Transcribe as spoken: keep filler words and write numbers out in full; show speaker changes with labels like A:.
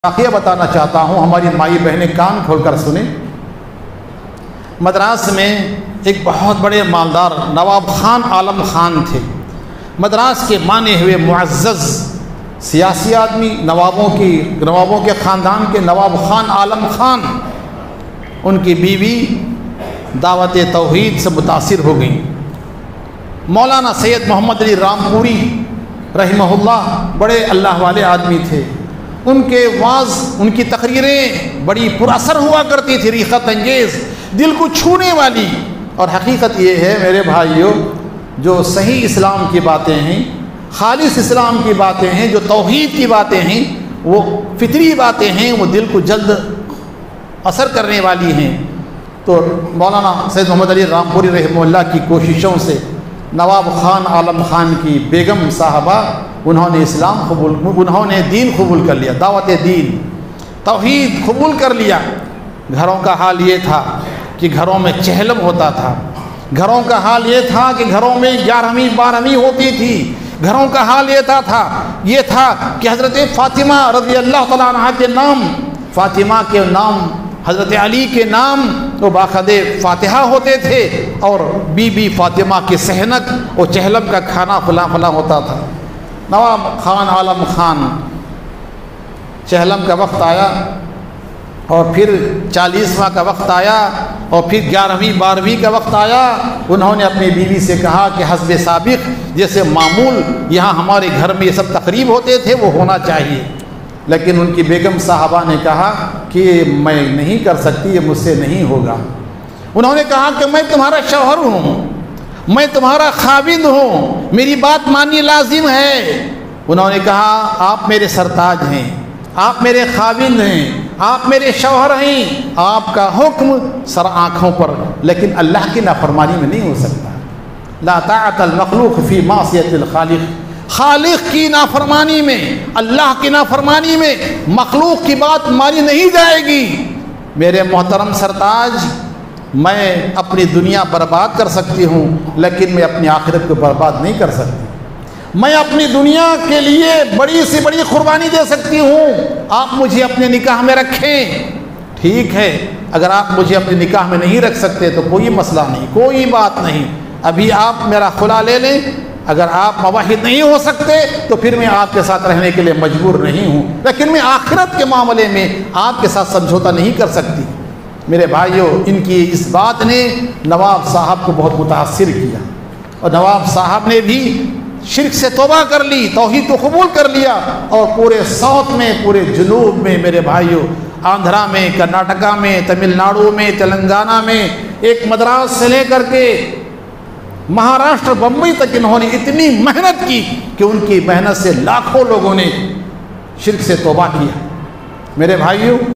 A: واقعہ بتانا چاہتا ہوں، ہماری مائی بہنیں کان کھول کر سنیں۔ مدراس میں ایک بہت بڑے مالدار نواب خان عالم خان تھے۔ مدراس کے مانے ہوئے معزز سیاسی آدمی، نوابوں کی نوابوں کے خاندان کے نواب خان عالم خان، ان کی بیوی دعوت توحید سے متاثر ہو گئیں۔ مولانا سید محمد علی رامپوری رحمہ اللہ بڑے اللہ والے آدمی تھے۔ ان کے واعظ، ان کی تقریریں بڑی پر اثر ہوا کرتی تھی، ریخت انگیز، دل کو چھونے والی۔ اور حقیقت یہ ہے میرے بھائیوں، جو صحیح اسلام کی باتیں ہیں، خالص اسلام کی باتیں ہیں، جو توحید کی باتیں ہیں، وہ فطری باتیں ہیں، وہ دل کو جلد اثر کرنے والی ہیں۔ تو مولانا سید محمد علی رامپوری رحمہ اللہ کی کوششوں سے نواب خان عالم خان کی بیگم صاحبہ انہوں نے اسلام قبول انہوں نے دین قبول کر لیا، دعوت دین توحید قبول کر لیا۔ گھروں کا حال یہ تھا کہ گھروں میں چہلم ہوتا تھا، گھروں کا حال یہ تھا کہ گھروں میں گیارہویں بارہویں ہوتی تھی، گھروں کا حال یہ تھا تھا یہ تھا کہ حضرت فاطمہ رضی اللہ تعالیٰ عنہ کے نام، فاطمہ کے نام، حضرت علی کے نام وہ باقاعدہ فاتحہ ہوتے تھے، اور بی بی فاطمہ کی صحنت اور چہلم کا کھانا فلاں فلاں ہوتا تھا۔ نواب خان عالم خان چہلم کا وقت آیا، اور پھر چالیسواں کا وقت آیا، اور پھر گیارہویں بارہویں کا وقت آیا۔ انہوں نے اپنی بیوی سے کہا کہ حسب سابق جیسے معمول یہاں ہمارے گھر میں یہ سب تقریب ہوتے تھے وہ ہونا چاہیے، لیکن ان کی بیگم صاحبہ نے کہا کہ میں نہیں کر سکتی، یہ مجھ سے نہیں ہوگا۔ انہوں نے کہا کہ میں تمہارا شوہر ہوں، میں تمہارا خاوند ہوں، میری بات ماننی لازم ہے۔ انہوں نے کہا آپ میرے سرتاج ہیں، آپ میرے خاوند ہیں، آپ میرے شوہر ہیں، آپ کا حکم سر آنکھوں پر، لیکن اللہ کی نافرمانی میں نہیں ہو سکتا۔ لا طاعت المخلوق فی معصیت الخالق، خالق کی نافرمانی میں، اللہ کی نافرمانی میں مخلوق کی بات مانی نہیں جائے گی۔ میرے محترم سرتاج، میں اپنی دنیا برباد کر سکتی ہوں، لیکن میں اپنی آخرت کو برباد نہیں کر سکتی۔ میں اپنی دنیا کے لیے بڑی سے بڑی قربانی دے سکتی ہوں، آپ مجھے اپنے نکاح میں رکھیں۔ ٹھیک ہے، اگر آپ مجھے اپنے نکاح میں نہیں رکھ سکتے تو کوئی مسئلہ نہیں، کوئی بات نہیں، ابھی آپ میرا خلا لے لیں۔ اگر آپ مواحد نہیں ہو سکتے تو پھر میں آپ کے ساتھ رہنے کے لیے مجبور نہیں ہوں، لیکن میں آخرت کے معاملے میں آپ کے ساتھ سمجھوتا نہیں کر سکتی۔ میرے بھائیوں، ان کی اس بات نے نواب صاحب کو بہت متاثر کیا، اور نواب صاحب نے بھی شرک سے توبہ کر لی، توحید کو قبول کر لیا، اور پورے ساؤتھ میں، پورے جنوب میں میرے بھائیوں، آندھرا میں، کرناٹکا میں، تمل ناڈو میں، تلنگانہ میں، ایک مدراس سے لے کر کے مہاراشٹر بمبئی تک انہوں نے اتنی محنت کی کہ ان کی محنت سے لاکھوں لوگوں نے شرک سے توبہ کیا۔ میرے بھائیوں،